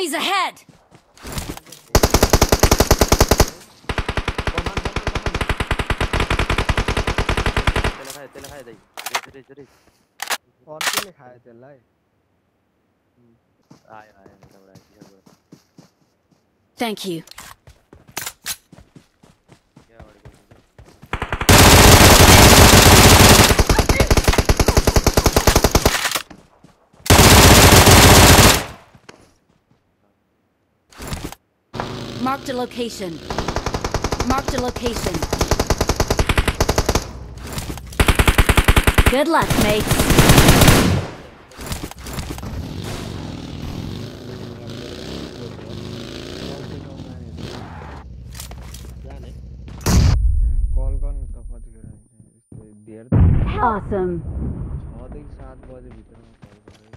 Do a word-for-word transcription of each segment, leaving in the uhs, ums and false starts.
Enemies ahead! और के लिए खाया चल रहा है आया आया मेरा बड़ा है Thank you. क्या बड़ी Marked a location. Marked a location. Good luck, mates. Call गर्न त कति गरेर देर Awesome. छ देखि सात बजे भित्रमा कल गरेँ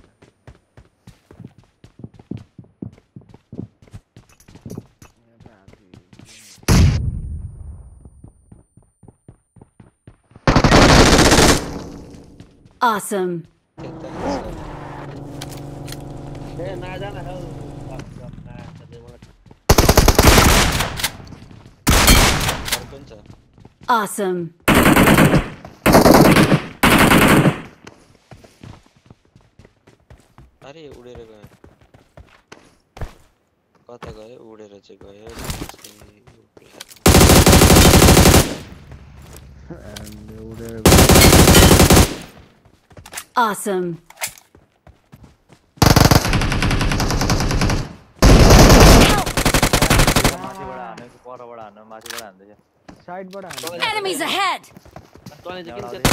Awesome. ए ना जाना है Awesome. अरे उडेर गयो कता गयो उडेर चाहिँ गयो and उडेर Awesome. माथि बडा हान्ने पर बडा हान्न माथि बडा हान्दै छ साइड बाट हान्नु Enemies ahead! तले चाहिँ किन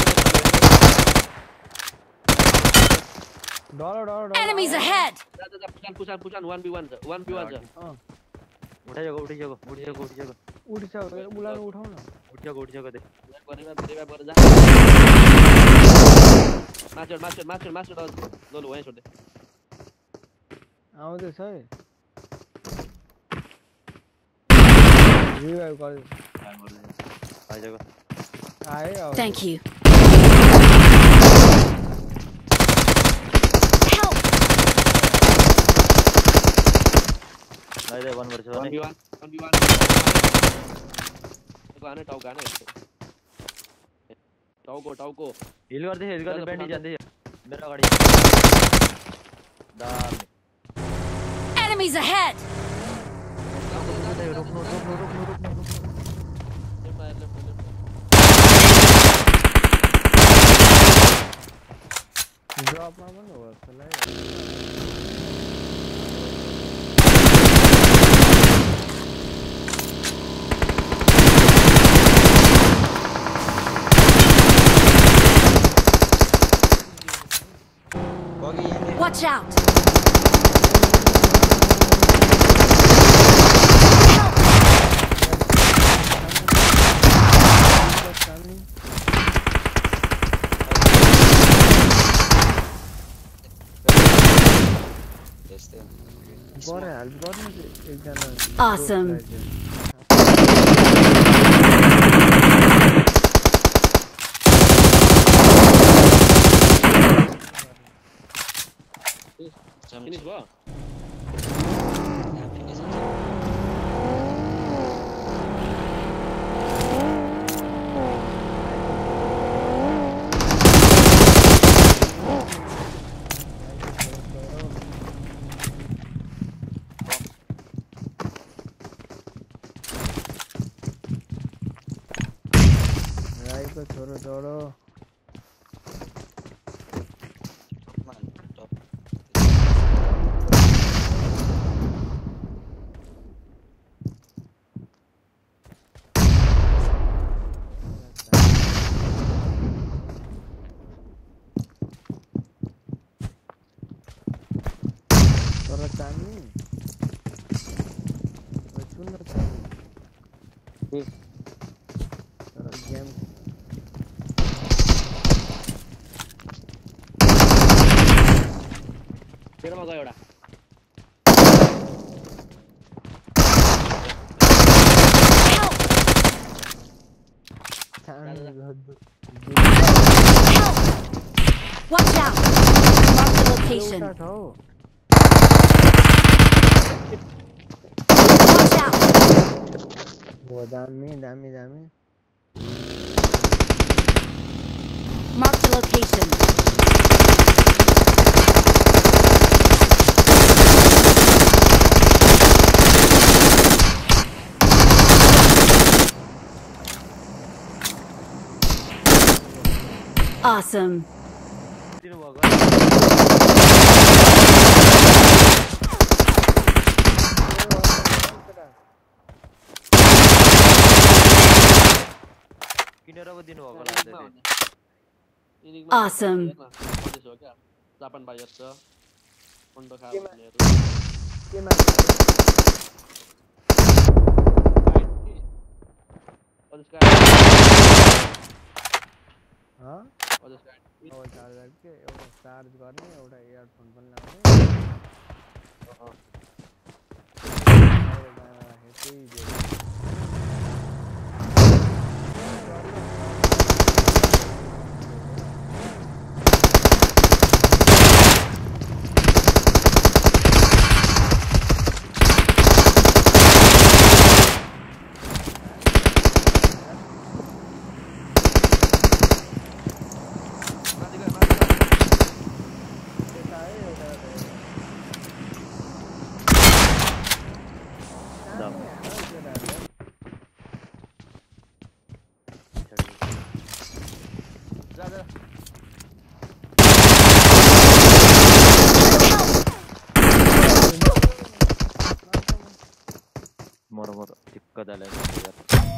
डर डर डर Enemies ahead! जा जा पुसान पुसान पुसान one v one छ one v one छ उठाइएको उठिसक्यो उठिसक्यो उठिसक्यो उठिसक्यो उलानु उठाउ न उठिसक्यो उठिसक्यो दे गरेर धेरै भएर जा मास्टर मास्टर मास्टर मास्टर ल ल वही छोड दे आउँदै छ है रिवाइभ गर्दै आइसक्यो आयो Thank you. नाही रे वन वर्ष one भने v one one v one तो आने टाउ गाने टाउ को टाउ को हिल गर्दै हिल गर्दै बेन्डी जान्दै मेरो अगाडि दाम Enemies ahead! रोक्नु रोक्नु रोक्नु रोक्नु ड्रपमा पनि हो जस्तो लाग्यो Watch out! गरे हेल्प गर्नु एकजना Awesome. फिनिश भयो राईको छोरो छोरो छोरा चाहनी सुन न चाहनी छोरा गेम तेरोमा गयो एउटा Watch out! Mark the location. हो दामी दामी दामी Mark the location. Awesome. दिनु भएको किनेर पो दिनु भएको लाग्छ Awesome. हो क्या जापान बाहिर छ अन्डो खा भन्नेहरु केमा ह अब चार्जर के एउटा चार्ज गर्ने एउटा इयरफोन पनि लाउने मर मर टिक्क दाले